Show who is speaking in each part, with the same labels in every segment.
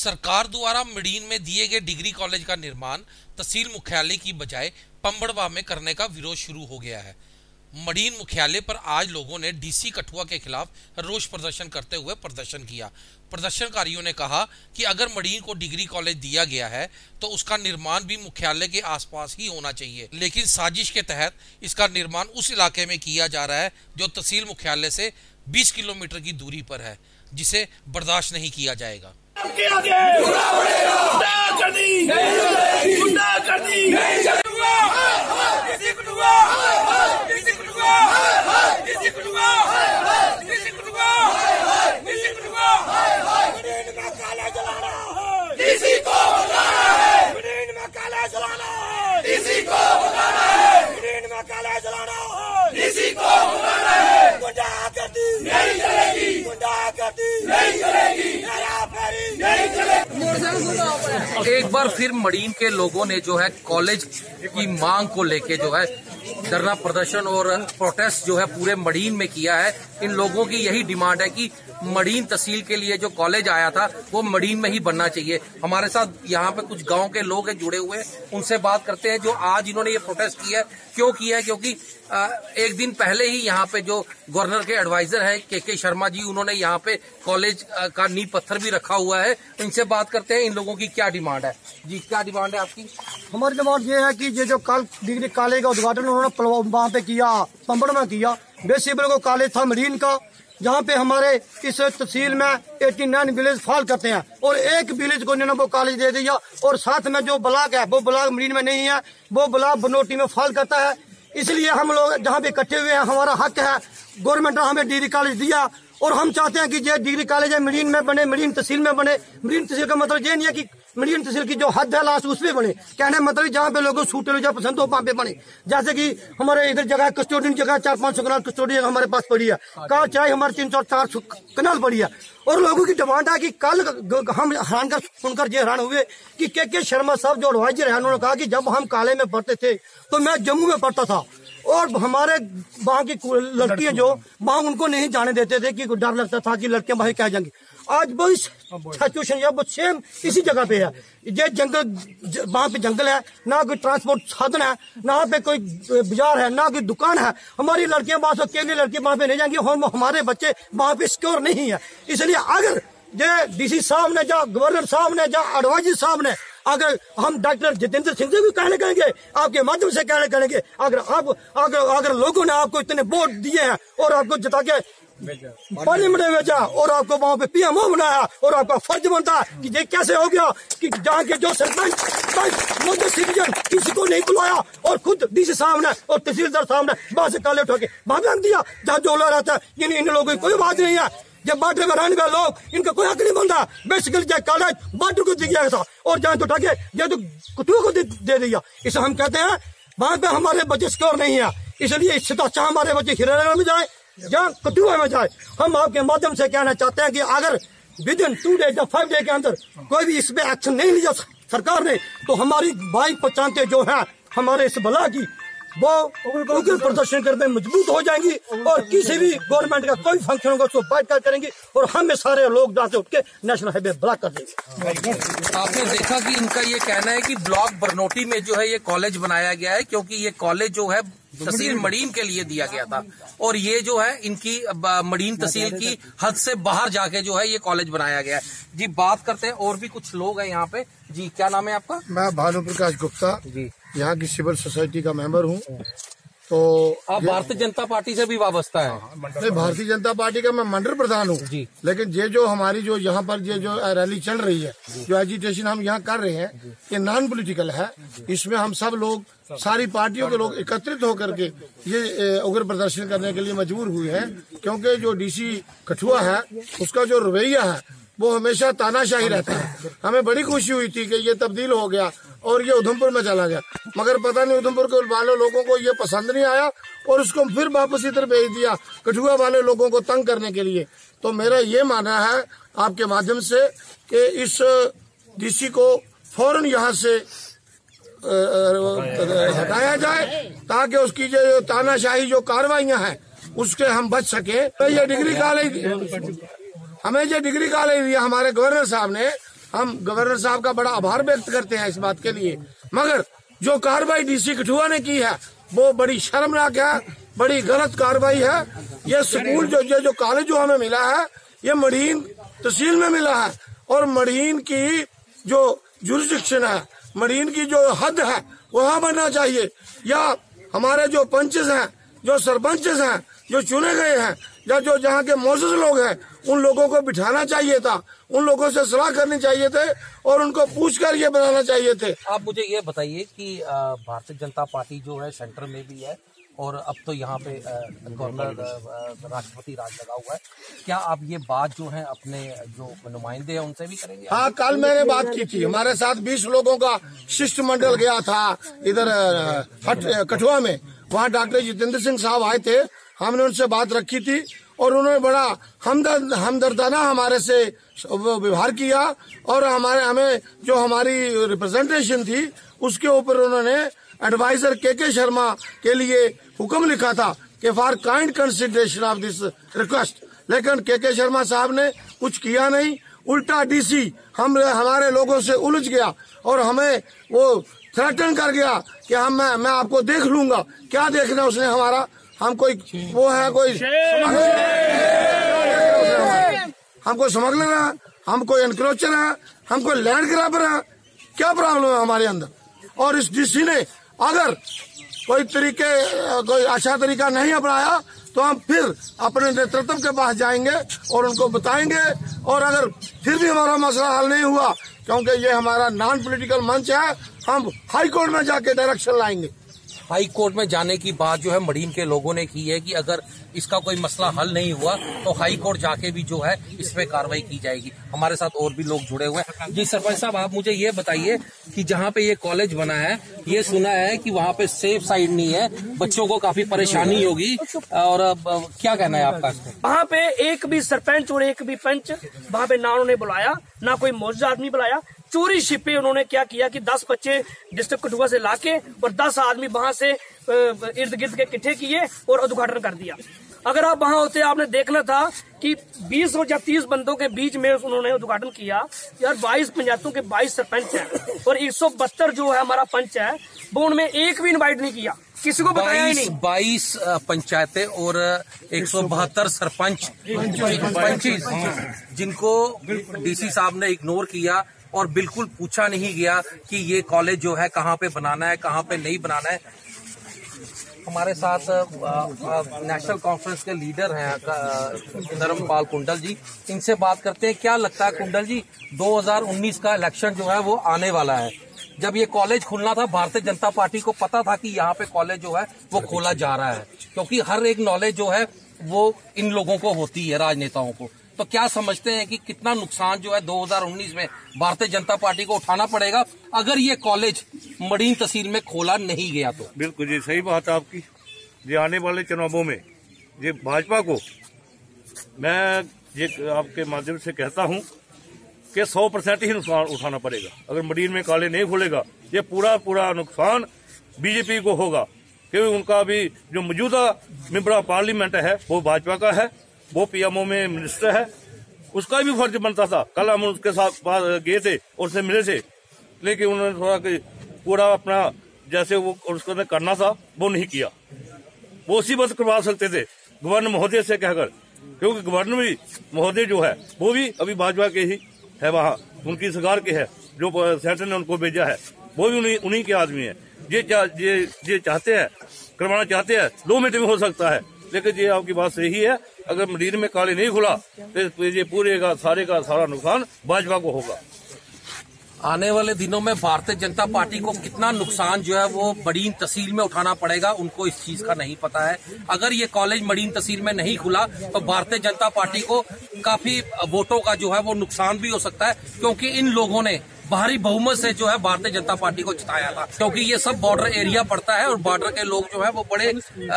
Speaker 1: सरकार द्वारा मडीन में दिए गए डिग्री कॉलेज का निर्माण तहसील मुख्यालय की बजाय पंबड़वा में करने का विरोध शुरू हो गया है। मडीन मुख्यालय पर आज लोगों ने डीसी कठुआ के खिलाफ रोष प्रदर्शन करते हुए प्रदर्शन किया। प्रदर्शनकारियों ने कहा कि अगर मडीन को डिग्री कॉलेज दिया गया है तो उसका निर्माण भी मुख्यालय के आसपास ही होना चाहिए, लेकिन साजिश के तहत इसका निर्माण उस इलाके में किया जा रहा है जो तहसील मुख्यालय से 20 किलोमीटर की दूरी पर है, जिसे बर्दाश्त नहीं किया जाएगा।
Speaker 2: एक बार फिर मडीन के लोगों ने जो है कॉलेज की मांग को लेके जो है धरना प्रदर्शन और प्रोटेस्ट जो है पूरे मडीन में किया है। इन लोगों की यही डिमांड है कि मडीन तहसील के लिए जो कॉलेज आया था वो मडीन में ही बनना चाहिए। हमारे साथ यहाँ पे कुछ गांव के लोग हैं जुड़े हुए, उनसे बात करते हैं जो आज इन्होंने ये प्रोटेस्ट किया है। क्यों किया है? क्योंकि एक दिन पहले ही यहाँ पे जो गवर्नर के एडवाइजर है के शर्मा जी, उन्होंने यहाँ पे कॉलेज का नींव पत्थर भी रखा हुआ है। इनसे बात करते हैं इन लोगों की क्या डिमांड है। जी, क्या डिमांड है आपकी?
Speaker 3: हमारी डिमांड ये है कि ये जो कल डिग्री कॉलेज का उद्घाटन उन्होंने वहाँ पे किया, पंबड़ में किया। बेसिकली को कॉलेज था मडीन का, जहाँ पे हमारे इस तहसील में 89 विलेज फॉल करते हैं और एक विलेज को इन्होंने वो कॉलेज दे दिया। और साथ में जो ब्लॉक है वो ब्लॉक मडीन में नहीं है, वो ब्लॉक बनोटी में फॉल करता है। इसलिए हम लोग जहाँ पे इकट्ठे हुए हैं, हमारा हक है, गवर्नमेंट ने हमें डिग्री कॉलेज दिया और हम चाहते हैं कि ये डिग्री कॉलेज है मडीन में बने, मडीन तहसील में बने। मडीन तहसील का मतलब ये नहीं है कि मडीन तहसील की जो हद है लास्ट उस पे बने, कहने मतलब जहाँ पे लोगों को सूट जहाँ पसंद हो वहाँ पे बने। जैसे कि हमारे इधर जगह कस्टोडियन जगह 400-500 कनाल कस्टोडियन हमारे पास पड़ी है, कहा चाहे हमारे 300-400 कनाल पड़ी है। और लोगों की डिमांड है कि कल हम हैरान कर सुनकर ये हैरान हुए कि के शर्मा साहब जो एडवाइजर है, उन्होंने कहा कि जब हम कॉलेज में पढ़ते थे तो मैं जम्मू में पढ़ता था और हमारे वहाँ की लड़कियां जो वहाँ उनको नहीं जाने देते थे कि डर लगता था कि लड़कियां बाहर क्या जाएंगी। आज वही सिचुएशन या सेम इसी जगह पे है। ये जंगल, वहाँ पे जंगल है, ना कोई ट्रांसपोर्ट साधन है, ना पे कोई बाजार है, ना कोई दुकान है। हमारी लड़कियां वहाँ से अकेली लड़की वहाँ पे नहीं जाएंगी और हमारे बच्चे वहाँ पे सिक्योर नहीं है। इसलिए अगर ये डीसी साहब ने, जा गवर्नर साहब ने, जा एडवाइजर साहब ने, अगर हम डॉक्टर जितेंद्र सिंह से भी कहने करेंगे, आपके माध्यम से कहने करेंगे, अगर लोगों ने आपको इतने वोट दिए हैं और आपको जिता के पार्लियामेंट में भेजा और आपको वहाँ पे पीएमओ बनाया और आपका फर्ज बनता है कि ये कैसे हो गया कि जहाँ के जो सरपंच मोदी सिटीजन किसी को नहीं बुलाया और खुद डीसी साहब ने और तहसीलदार साहब ने वहां से काले उठा के वहां रख दिया जहाँ जो लोग रहता है। इन लोगों की कोई आवाज नहीं है। जब बॉर्डर में रहने वाले लोग, इनका कोई हक नहीं बनता। बेसिकली जहाँ कॉलेज बॉर्डर को दिया गया था और जहाँ तो उठा के ये तो कठुआ को दे दिया। इसे हम कहते हैं वहां पे हमारे बच्चे सिक्योर नहीं है। इसलिए इससे तो अच्छा हमारे बच्चे हिरानगर में जाए या कठुआ में जाए। हम आपके माध्यम से कहना चाहते हैं कि अगर विद इन 2 डेज या 5 डे के अंदर कोई भी इस पे एक्शन नहीं लिया सरकार ने तो हमारी भाई पहचानते जो है हमारे इस बला की, वो उग्र प्रदर्शन करने में मजबूत हो जाएंगी और किसी भी गवर्नमेंट का कोई फंक्शन होगा उसको बाइकाट करेंगी और हम सारे लोग जहाँ से उठ के नेशनल हाईवे ब्लॉक कर देंगे।
Speaker 2: आपने देखा कि इनका ये कहना है कि ब्लॉक बरनोटी में जो है ये कॉलेज बनाया गया है क्योंकि ये कॉलेज जो है तहसील मडीन के लिए दिया गया था और ये जो है इनकी मडीन तहसील की हद से बाहर जाके जो है ये कॉलेज बनाया गया है। जी, बात करते हैं, और भी कुछ लोग हैं यहाँ पे। जी, क्या नाम है आपका?
Speaker 4: मैं भानु प्रकाश गुप्ता जी, यहाँ की सिविल सोसाइटी का मेंबर हूँ। तो
Speaker 2: आप भारतीय जनता पार्टी से भी वाबस्ता है?
Speaker 4: नहीं, भारतीय जनता पार्टी का मैं मंडल प्रधान हूँ। लेकिन ये जो हमारी जो यहाँ पर ये जो रैली चल रही है, जो एजिटेशन हम यहाँ कर रहे हैं, ये नॉन पॉलिटिकल है। इसमें हम सब लोग, सारी पार्टियों के लोग एकत्रित होकर के ये उग्र प्रदर्शन करने के लिए मजबूर हुए हैं क्योंकि जो डीसी कठुआ है उसका जो रवैया है वो हमेशा तानाशाही रहता है। हमें बड़ी खुशी हुई थी कि ये तब्दील हो गया और ये उधमपुर में चला गया, मगर पता नहीं उधमपुर के वाले लोगों को ये पसंद नहीं आया और उसको फिर वापस इधर भेज दिया कठुआ वाले लोगों को तंग करने के लिए। तो मेरा ये मानना है आपके माध्यम से कि इस डीसी को फौरन यहाँ से हटाया जाए ताकि उसकी जो तानाशाही जो कार्रवाइयां हैं उसके हम बच सके। ये डिग्री कॉलेज, हमें जो डिग्री कॉलेज दिया हमारे गवर्नर साहब ने, हम गवर्नर साहब का बड़ा आभार व्यक्त करते हैं इस बात के लिए। मगर जो कार्रवाई डीसी कठुआ ने की है वो बड़ी शर्मनाक है, बड़ी गलत कार्रवाई है। ये स्कूल जो कॉलेज जो हमें मिला है ये मडीन तहसील में मिला है और मडीन की जो जुरिस्डिक्शन है, मडीन की जो हद है वहाँ बनना चाहिए, या हमारे जो पंचेस हैं, जो सरपंचेस हैं, जो चुने गए हैं, या जो जहाँ के मौजूद लोग हैं, उन लोगों को बिठाना चाहिए था, उन लोगों से सलाह करनी चाहिए थे और उनको पूछकर ये बनाना चाहिए थे।
Speaker 2: आप मुझे ये बताइए कि भारतीय जनता पार्टी जो है सेंटर में भी है और अब तो यहाँ पे गवर्नर राष्ट्रपति राज लगा हुआ है, क्या आप ये बात जो है अपने जो नुमाइंदे हैं उनसे भी करेंगे?
Speaker 4: हाँ, कल मैंने बात की थी, हमारे साथ 20 लोगों का शिष्टमंडल गया था इधर कठुआ में। वहाँ डॉक्टर जितेंद्र सिंह साहब आए थे, हमने उनसे बात रखी थी और उन्होंने बड़ा हमदर्दाना हमारे से व्यवहार किया और हमें जो हमारी रिप्रेजेंटेशन थी उसके ऊपर उन्होंने एडवाइजर के शर्मा के लिए हुक्म लिखा था कि for kind consideration of this request, लेकिन के शर्मा साहब ने कुछ किया नहीं, उल्टा डीसी हमारे लोगों से उलझ गया और हमें वो थ्रेटन कर गया कि मैं आपको देख लूंगा। क्या देखना उसने हमारा? हम कोई वो है कोई हम कोई स्मगलर है, हम कोई एनक्रोचर है, हम कोई लैंड ग्रैबर है? क्या प्रॉब्लम है हमारे अंदर? और इस डीसी ने अगर कोई अच्छा तरीका नहीं अपनाया तो हम फिर अपने नेतृत्व के पास जाएंगे और उनको बताएंगे, और अगर फिर भी हमारा मसला हल नहीं हुआ, क्योंकि ये हमारा नॉन पॉलिटिकल मंच है, हम हाई कोर्ट में जाके डायरेक्शन लाएंगे।
Speaker 2: हाई कोर्ट में जाने की बात जो है मडीन के लोगों ने की है कि अगर इसका कोई मसला हल नहीं हुआ तो हाई कोर्ट जाके भी जो है इस पे कार्रवाई की जाएगी। हमारे साथ और भी लोग जुड़े हुए हैं। जी सरपंच साहब, आप मुझे ये बताइए कि जहाँ पे ये कॉलेज बना है, ये सुना है कि वहाँ पे सेफ साइड नहीं है, बच्चों को काफी परेशानी होगी, और क्या कहना है आपका?
Speaker 5: वहाँ पे एक भी सरपंच और एक भी पंच वहाँ पे ना उन्होंने बुलाया, ना कोई मौजूद आदमी बुलाया। चोरी छिपे उन्होंने क्या किया कि 10 बच्चे डिस्ट्रिक्ट कठुआ से लाके और 10 आदमी वहां से इर्द गिर्द के इकट्ठे किए और उद्घाटन कर दिया। अगर आप वहां होते आपने देखना था कि 20 या 30 बंदों के बीच में उन्होंने उद्घाटन किया। यार 22 पंचायतों के 22 सरपंच हैं और 172 जो है हमारा पंच है, वो उनमें एक भी इनवाइट नहीं किया, किसी को बताया ही नहीं।
Speaker 2: 22 पंचायतें और 172 सरपंच जिनको डीसी साहब ने इग्नोर किया और बिल्कुल पूछा नहीं गया कि ये कॉलेज जो है कहाँ पे बनाना है, कहाँ पे नहीं बनाना है। हमारे साथ नेशनल कॉन्फ्रेंस के लीडर हैं धर्मपाल कुंडल जी, इनसे बात करते हैं। क्या लगता है कुंडल जी, 2019 का इलेक्शन जो है वो आने वाला है, जब ये कॉलेज खुलना था भारतीय जनता पार्टी को पता था कि यहाँ पे कॉलेज जो है वो खोला जा रहा है, क्योंकि हर एक नॉलेज जो है वो इन लोगों को होती है, राजनेताओं को। तो क्या समझते हैं कि कितना नुकसान जो है 2019 में भारतीय जनता पार्टी को उठाना पड़ेगा अगर ये कॉलेज मडीन तहसील में खोला नहीं गया तो?
Speaker 6: बिल्कुल जी, सही बात है आपकी। ये आने वाले चुनावों में ये भाजपा को मैं ये आपके माध्यम से कहता हूं कि 100% ही नुकसान उठाना पड़ेगा। अगर मडीन में कॉलेज नहीं खुलेगा, ये पूरा नुकसान बीजेपी को होगा, क्योंकि उनका भी जो मौजूदा मेंबर ऑफ पार्लियामेंट है वो भाजपा का है, वो पीएमओ में मिनिस्टर है, उसका भी फर्ज बनता था। कल हम उसके साथ गए थे, उससे मिले थे, लेकिन उन्होंने थोड़ा पूरा अपना जैसे वो उसको करना था वो नहीं किया। वो उसी वक्त करवा सकते थे गवर्नर महोदय से कहकर, क्योंकि गवर्नर महोदय जो है वो भी अभी भाजपा के ही है, वहाँ उनकी सरकार के है, जो सेंटर ने उनको भेजा है वो भी उन्हीं के आदमी है। ये चाहते हैं, करवाना चाहते हैं, 2 मिनट में हो सकता है, लेकिन ये आपकी बात सही है। अगर मडीन में कॉलेज नहीं खुला तो ये पूरे का सारा नुकसान भाजपा को होगा।
Speaker 2: आने वाले दिनों में भारतीय जनता पार्टी को कितना नुकसान जो है वो मडीन तहसील में उठाना पड़ेगा, उनको इस चीज का नहीं पता है। अगर ये कॉलेज मडीन तहसील में नहीं खुला तो भारतीय जनता पार्टी को काफी वोटों का जो है वो नुकसान भी हो सकता है, क्योंकि इन लोगों ने भारी बहुमत से जो है भारतीय जनता पार्टी को जिताया था, क्योंकि ये सब बॉर्डर एरिया पड़ता है और बॉर्डर के लोग जो है वो बड़े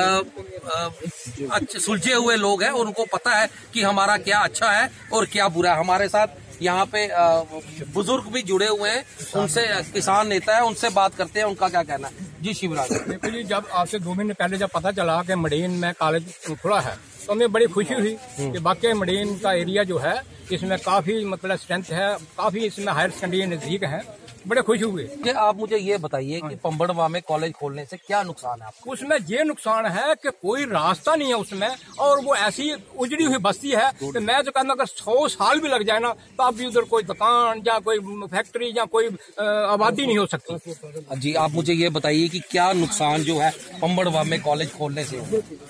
Speaker 2: अच्छे सुलझे हुए लोग हैं और उनको पता है कि हमारा क्या अच्छा है और क्या बुरा है। हमारे साथ यहाँ पे बुजुर्ग भी जुड़े हुए हैं, उनसे किसान नेता है, उनसे बात करते हैं, उनका क्या कहना है। जी शिवराज।
Speaker 7: देखो जी, जब आपसे 2 महीने पहले जब पता चला कि मडीन में कॉलेज खुला है तो हमें बड़ी खुशी हुई कि वाकई मडीन का एरिया जो है इसमें काफी मतलब स्ट्रेंथ है, काफी इसमें हायर सेकेंडरी नजदीक है, बड़े खुश हुए।
Speaker 2: कि आप मुझे ये बताइए कि पंबड़वा में कॉलेज खोलने से क्या नुकसान है आपको?
Speaker 7: उसमें ये नुकसान है कि कोई रास्ता नहीं है उसमें, और वो ऐसी उजड़ी हुई बस्ती है कि मैं तो कहना अगर 100 साल भी लग जाए ना तब भी उधर कोई दुकान या कोई फैक्ट्री या कोई आबादी नहीं हो सकती।
Speaker 2: जी आप मुझे ये बताइए कि क्या नुकसान जो है पंबड़वा में कॉलेज खोलने से?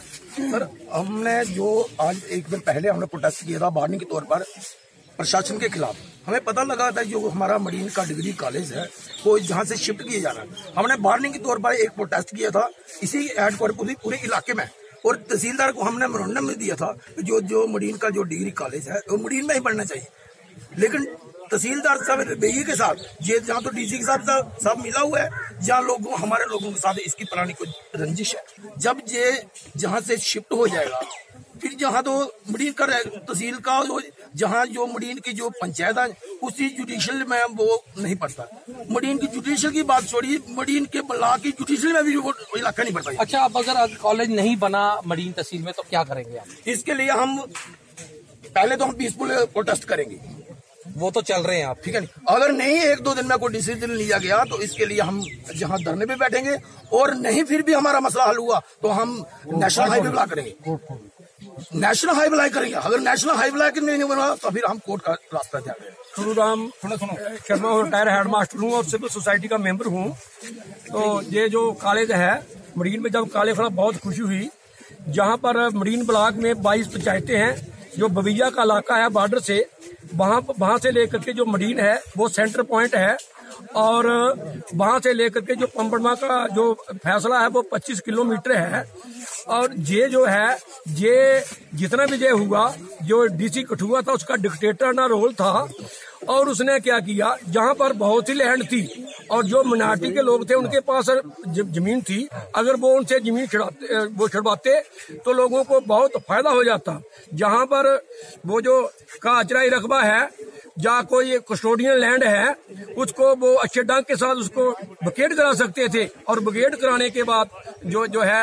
Speaker 8: सर हमने जो आज एक दिन पहले हमने प्रोटेस्ट किया था वार्निंग के तौर पर प्रशासन के खिलाफ, हमें पता लगा था जो हमारा मरीन का डिग्री कॉलेज है वो जहाँ से शिफ्ट किया जा रहा है। हमने वार्निंग के तौर पर एक प्रोटेस्ट किया था इसी हेडक्वार्टर पूरे इलाके में, और तहसीलदार को हमने मेमोरेंडम में दिया था जो मरीन का जो डिग्री कॉलेज है वो मरीन में ही बनना चाहिए। लेकिन तहसीलदार साहब रवैये के साथ ये जहाँ तो डीसी के साथ मिला हुआ है, जहाँ हमारे लोगों के साथ इसकी पुरानी कोई रंजिश है। जब ये जहाँ से शिफ्ट हो जाएगा फिर जहाँ तो मरीन का तहसील का जहाँ जो मरीन की जो पंचायत है उसी जुडिशल में वो नहीं पड़ता। मरीन की जुडिशल की बात छोड़िए, मरीन के ब्लॉक की जुडिशल में भी वो इलाका नहीं पड़ता।
Speaker 2: अच्छा, अब अगर कॉलेज नहीं बना मरीन तहसील में तो क्या करेंगे आप?
Speaker 8: इसके लिए हम पहले तो हम पीसफुल प्रोटेस्ट करेंगे,
Speaker 2: वो तो चल रहे हैं आप,
Speaker 8: ठीक है नहीं। अगर नहीं 1-2 दिन में कोई डिसीजन लिया गया तो इसके लिए हम जहाँ धरने पे बैठेंगे, और नहीं फिर भी हमारा मसला हल हुआ तो हम नेशनल हाईवे ब्लॉक करेंगे, नेशनल हाईवे ब्लॉक करेंगे। अगर नेशनल हाईवे ब्लॉक नहीं बना तो फिर हम कोर्ट का रास्ता जाएंगे।
Speaker 7: गुरुराम शर्मा और रिटायर हेड मास्टर हूँ और सिविल सोसाइटी का मेंबर हूँ। तो ये जो कॉलेज है मरीन में, जब कॉलेज खुला बहुत खुशी हुई। जहाँ पर मरीन ब्लॉक में 22 पंचायतें हैं, जो बविया का इलाका है बॉर्डर से, वहाँ से लेकर के जो मरीन है वो सेंटर पॉइंट है, और वहाँ से लेकर के जो पंबड़वा का जो फैसला है वो 25 किलोमीटर है। और ये जो है ये जितना भी ये हुआ, जो डीसी कठुआ था उसका डिक्टेटर ना रोल था, और उसने क्या किया, जहाँ पर बहुत सी लैंड थी और जो मिनार्टी के लोग थे उनके पास जमीन थी, अगर वो उनसे जमीन छुड़वाते तो लोगों को बहुत फायदा हो जाता। जहाँ पर वो जो काचराई रकबा है या कोई कस्टोडियन लैंड है उसको वो अच्छे ढंग के साथ उसको बकेट करा सकते थे, और बकेट कराने के बाद जो है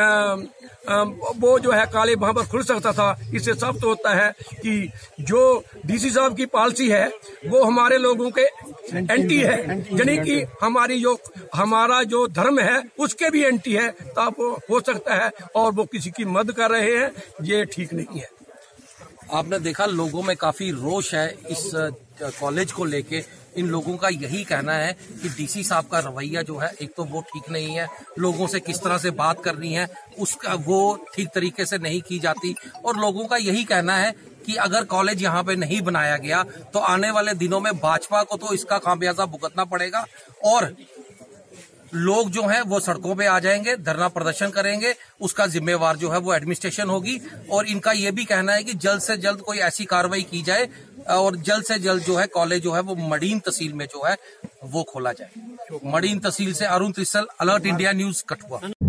Speaker 7: वो जो है काले वहां पर खुल सकता था। इससे साबित होता है कि जो डीसी साहब की पॉलिसी है वो हमारे लोगों के एंटी है, यानी कि हमारा जो धर्म है उसके भी एंटी है। तब वो हो सकता है और वो किसी की मदद कर रहे हैं, ये ठीक नहीं है।
Speaker 2: आपने देखा लोगों में काफी रोष है इस कॉलेज को लेके। इन लोगों का यही कहना है कि डीसी साहब का रवैया जो है एक तो वो ठीक नहीं है, लोगों से किस तरह से बात करनी है उसका वो ठीक तरीके से नहीं की जाती, और लोगों का यही कहना है कि अगर कॉलेज यहाँ पे नहीं बनाया गया तो आने वाले दिनों में भाजपा को तो इसका खामियाजा भुगतना पड़ेगा, और लोग जो हैं वो सड़कों पे आ जाएंगे, धरना प्रदर्शन करेंगे, उसका जिम्मेवार जो है वो एडमिनिस्ट्रेशन होगी। और इनका ये भी कहना है कि जल्द से जल्द कोई ऐसी कार्रवाई की जाए और जल्द से जल्द जो है कॉलेज जो है वो मरीन तहसील में जो है वो खोला जाए। मरीन तहसील से Arun Trisal, alert India news, Kathua.